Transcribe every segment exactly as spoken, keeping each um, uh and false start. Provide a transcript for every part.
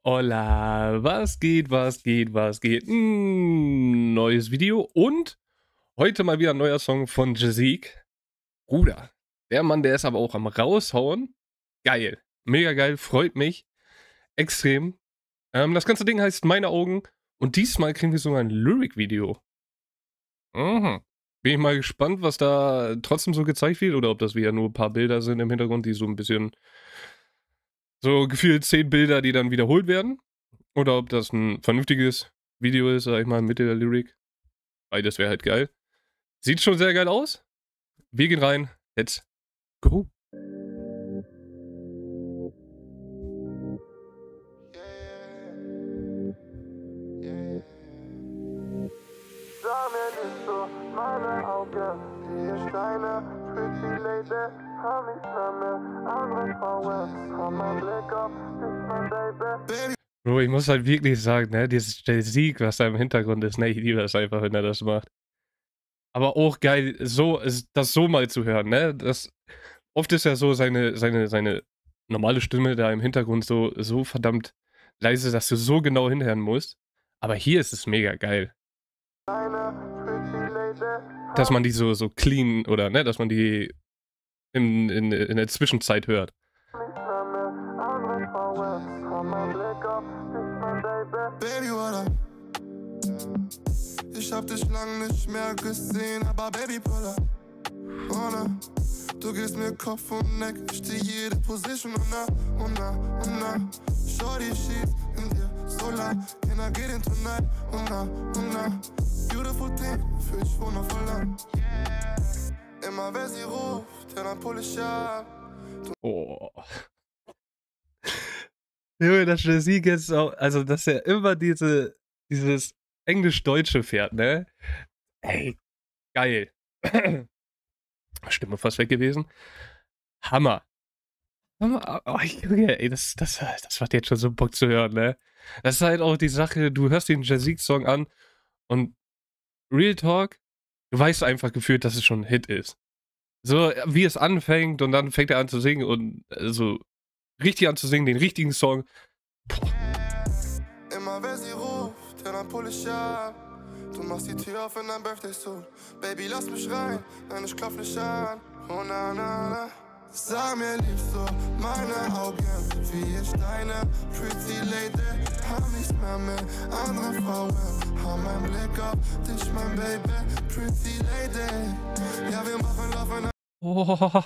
Hola, was geht, was geht, was geht? Mm, neues Video und heute mal wieder ein neuer Song von Jazeek. Bruder, der Mann, der ist aber auch am raushauen. Geil, mega geil, freut mich extrem. Ähm, das ganze Ding heißt Meine Augen und diesmal kriegen wir sogar ein Lyric-Video. Mhm. Bin ich mal gespannt, was da trotzdem so gezeigt wird oder ob das wieder nur ein paar Bilder sind im Hintergrund, die so ein bisschen so gefühlt zehn Bilder, die dann wiederholt werden. Oder ob das ein vernünftiges Video ist, sag ich mal, mit der Lyrik. Beides wäre halt geil. Sieht schon sehr geil aus. Wir gehen rein. Let's go. Sag mir nicht so, meine Augen, die Steine, pretty lady, hab nichts mehr mit anderen Frauen, hab mein Blick auf dich, mein Baby. Bro, ich muss halt wirklich sagen, ne, dieses Jazeek, was da im Hintergrund ist, ne, ich liebe das einfach, wenn er das macht. Aber auch geil, so, das so mal zu hören, ne, das, oft ist ja so seine, seine, seine normale Stimme da im Hintergrund so, so verdammt leise, dass du so genau hinhören musst. Aber hier ist es mega geil. Dass man die so, so clean, oder, ne, dass man die in, in, in der Zwischenzeit hört. Baby, what up? Ich hab dich lang nicht mehr gesehen, aber Baby, pull up. Oh, na. Du gehst mir Kopf und Neck, ich steh jede Position und na, und na, und na. Shorty schießt in dir, so lang, can I get in tonight? Und na, und na. Beautiful thing, fühl ich wundervoll an. Immer wer sie ruft, dann pull ich ab. Oh. Junge, das Jazeek jetzt auch, also dass er immer diese, dieses Englisch-Deutsche fährt, ne? Ey, geil. Stimme fast weg gewesen. Hammer. Hammer. Oh, Junge, ey, das, das, das macht jetzt schon so Bock zu hören, ne? Das ist halt auch die Sache, du hörst den Jazeek-Song an und Real Talk, du weißt einfach gefühlt, dass es schon ein Hit ist. So, wie es anfängt und dann fängt er an zu singen und so also, richtig an zu singen, den richtigen Song. Boah. Immer wer sie ruft, dann pull ich ab. Du machst die Tür auf in dein Birthday Suit. Baby, lass mich rein, nein, ich klopf nicht an. Oh na na na. Sag mir liebst du meine Augen, wie Steine, pretty lady. Hab nichts mehr mit anderen Frauen. Hab mein Blick auf dich, mein Baby, pretty lady. Ja, wir machen Love in Oh.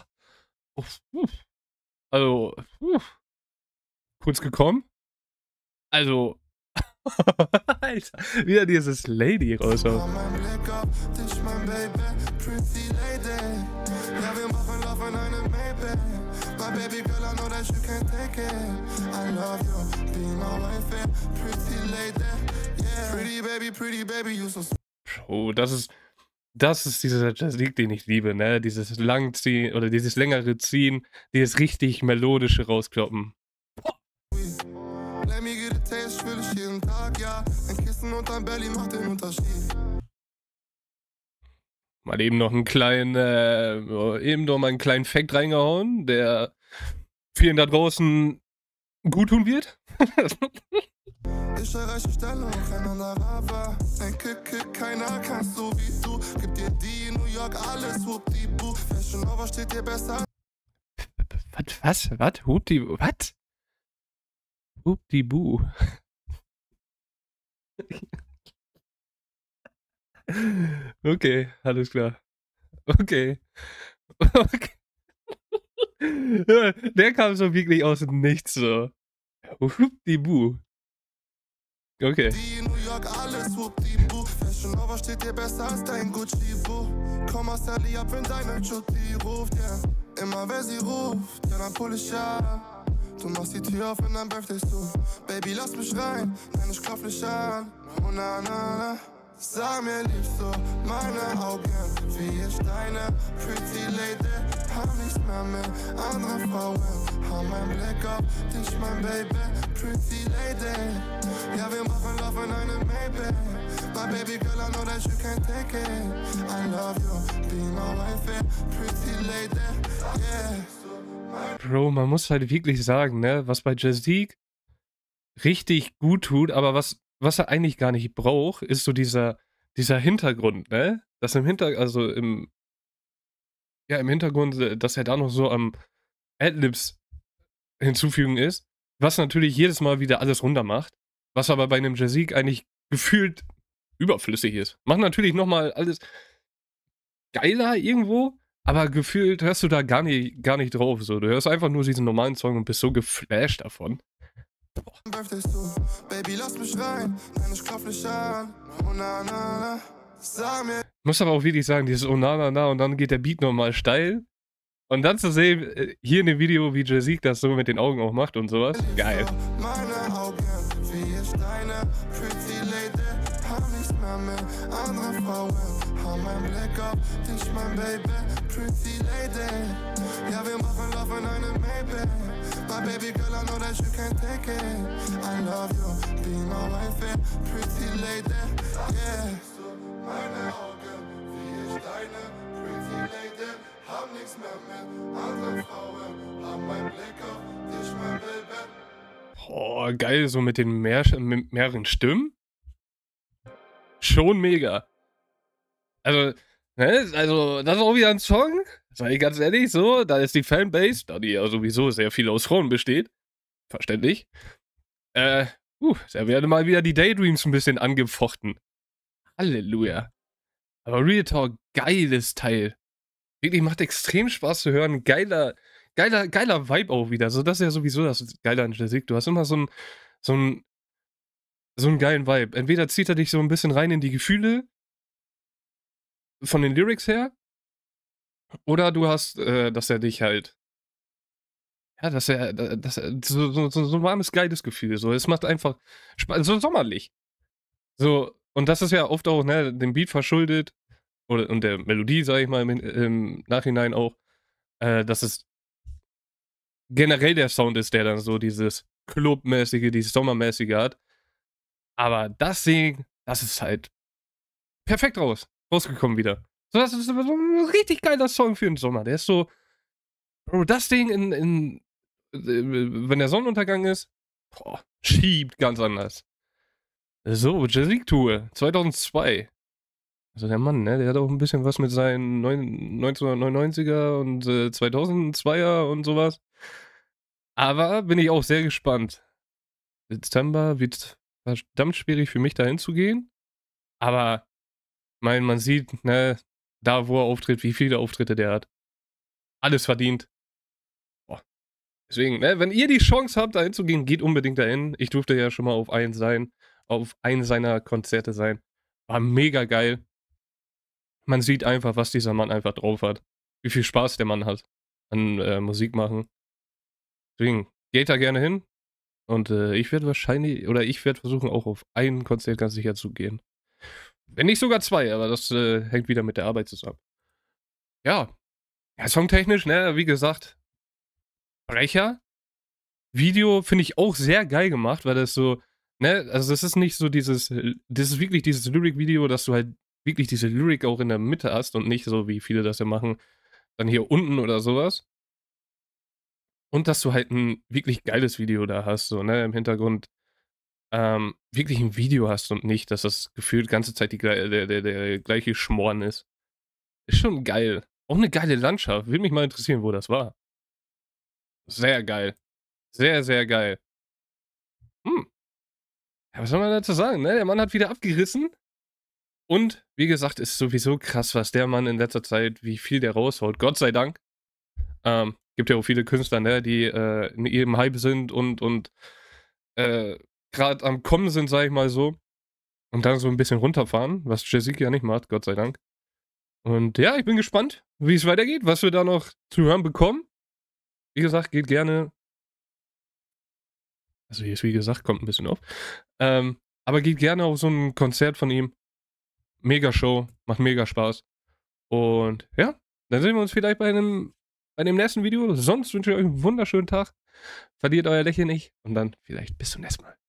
Also, uff. Kurz gekommen. Also, Alter, wieder dieses Lady raushaut. Oh, das ist, das ist dieser Jazeek, den ich liebe, ne? Dieses Langziehen oder dieses längere Ziehen, dieses richtig melodische Rauskloppen. Let me get a taste, will ich jeden Tag, ja. Ein Kissen und ein Belly macht den Unterschied. Mal eben noch einen kleinen, äh, eben noch mal einen kleinen Fact reingehauen, der vielen da draußen gut tun wird. Ich erreiche Stelle auch ein anderer war. Ein Kick, Kick, keiner kann so wie du. Gib dir die in New York alles, Whoop-die-Boo. Fashion Over steht dir besser. Was, was, was, Whoop-die, was? Whoop-die-Boo. Okay, alles klar. Okay. Okay. Der kam so wirklich aus dem Nichts so. Whoop-die-Boo. Okay. Die in New York alles, Whoop-die-Boo. Fashion Over steht dir besser als dein Gucci-Boo. Komm aus Sally ab, wenn deine Chutti ruft, yeah. Immer wer sie ruft, ja dann pull ich ab. Du machst die Tür auf in dein Birthday Suit. Baby, lass mich rein, nein, ich klopf nicht an. Oh na na na. Sag mir liebst du meine Augen, wie Steine, pretty lady. Hab nichts mehr mit anderen Frauen. Hab mein Blick auf dich, mein Baby, pretty lady. Ja, wir machen Love in einem Maybe. My baby girl, I know that you can't take it. I love you, be my wife, pretty lady, yeah. Bro, man muss halt wirklich sagen, ne, was bei Jazeek richtig gut tut, aber was, was er eigentlich gar nicht braucht, ist so dieser, dieser Hintergrund, ne? Dass im Hintergrund, also im, ja, im Hintergrund, äh, dass er da noch so am Adlibs hinzufügen ist, was natürlich jedes Mal wieder alles runter macht, was aber bei einem Jazik eigentlich gefühlt überflüssig ist. Macht natürlich nochmal alles geiler irgendwo, aber gefühlt hörst du da gar nicht, gar nicht drauf. So. Du hörst einfach nur diesen normalen Song und bist so geflasht davon. Baby, lass mich rein, nein, ich klopf nicht an. Oh, na, na, na. Sag mir. Muss aber auch wirklich sagen, dieses Oh na na na und dann geht der Beat nochmal steil. Und dann zu sehen, äh, hier in dem Video, wie Jazik das so mit den Augen auch macht und sowas. Geil. Meine Augen, wie ich deine Pretty Lady, hab nichts mehr mit anderen Frauen. Hab mein Blick auf dich, mein Baby, Pretty Lady. Ja, wir machen Love in einem Maybe. My baby girl, I know that you can't take it. I love you, be my wife, pretty lady, yeah. Meine Augen, wie ich deine Pretty Lady, hab nichts mehr mit anderen Frauen, hab mein Blick auf dich, mein Baby. Boah, geil, so mit den mehr, mit mehreren Stimmen. Schon mega. Also, ne, also, das ist auch wieder ein Song. Sag ich ganz ehrlich, so, da ist die Fanbase, da die ja sowieso sehr viel aus Frauen besteht. Verständlich. Äh, uh, da werden mal wieder die Daydreams ein bisschen angefochten. Halleluja. Aber Real Talk, geiles Teil. Wirklich macht extrem Spaß zu hören. Geiler, geiler, geiler Vibe auch wieder. So, das ist ja sowieso das Geile an Jazik. Du hast immer so einen, so einen, so einen geilen Vibe. Entweder zieht er dich so ein bisschen rein in die Gefühle von den Lyrics her, oder du hast, äh, dass er dich halt, ja, dass er, dass er so, so, so, so ein warmes, geiles Gefühl. So, es macht einfach Spaß, so sommerlich. So, und das ist ja oft auch, ne, dem Beat verschuldet, oder und der Melodie, sag ich mal, im, im Nachhinein auch, äh, dass es generell der Sound ist, der dann so dieses Clubmäßige, dieses Sommermäßige hat. Aber das Ding, das ist halt perfekt raus, rausgekommen wieder. So, das ist so ein richtig geiler Song für den Sommer. Der ist so, Bro, das Ding in, in wenn der Sonnenuntergang ist, boah, schiebt ganz anders. So, Jazik-Tour, zweitausendzwei. Also der Mann, ne, der hat auch ein bisschen was mit seinen neunzehnhundertneunundneunziger und äh, zweitausendzweier und sowas. Aber bin ich auch sehr gespannt. Dezember wird verdammt schwierig für mich da hinzugehen. Aber, mein, man sieht, ne, da wo er auftritt, wie viele Auftritte der hat. Alles verdient. Boah. Deswegen, ne, wenn ihr die Chance habt, da hinzugehen, geht unbedingt dahin. Ich durfte ja schon mal auf einen sein, auf einen seiner Konzerte sein. War mega geil. Man sieht einfach, was dieser Mann einfach drauf hat. Wie viel Spaß der Mann hat an äh, Musik machen. Deswegen, geht da gerne hin. Und äh, ich werde wahrscheinlich, oder ich werde versuchen, auch auf ein Konzert ganz sicher zu gehen. Wenn nicht sogar zwei, aber das äh, hängt wieder mit der Arbeit zusammen. Ja. Ja, songtechnisch, ne, wie gesagt, Brecher. Video finde ich auch sehr geil gemacht, weil das so, ne, also das ist nicht so dieses, das ist wirklich dieses Lyric-Video, dass du halt wirklich diese Lyric auch in der Mitte hast und nicht so, wie viele das ja machen, dann hier unten oder sowas. Und dass du halt ein wirklich geiles Video da hast, so, ne, im Hintergrund ähm, wirklich ein Video hast und nicht, dass das gefühlt ganze Zeit die, der, der, der gleiche Schmoren ist. Ist schon geil. Auch eine geile Landschaft. Würde mich mal interessieren, wo das war. Sehr geil. Sehr, sehr geil. Hm. Ja, was soll man dazu sagen, ne? Der Mann hat wieder abgerissen. Und, wie gesagt, ist sowieso krass, was der Mann in letzter Zeit, wie viel der raushaut. Gott sei Dank. Ähm, gibt ja auch viele Künstler, ne, die äh, in ihrem Hype sind und, und äh, gerade am Kommen sind, sag ich mal so. Und dann so ein bisschen runterfahren, was Jazik ja nicht macht, Gott sei Dank. Und ja, ich bin gespannt, wie es weitergeht, was wir da noch zu hören bekommen. Wie gesagt, geht gerne. Also, hier ist wie gesagt, kommt ein bisschen auf. Ähm, aber geht gerne auf so ein Konzert von ihm. Mega Show, macht mega Spaß. Und ja, dann sehen wir uns vielleicht bei einem, bei dem nächsten Video. Sonst wünsche ich euch einen wunderschönen Tag. Verliert euer Lächeln nicht. Und dann vielleicht bis zum nächsten Mal.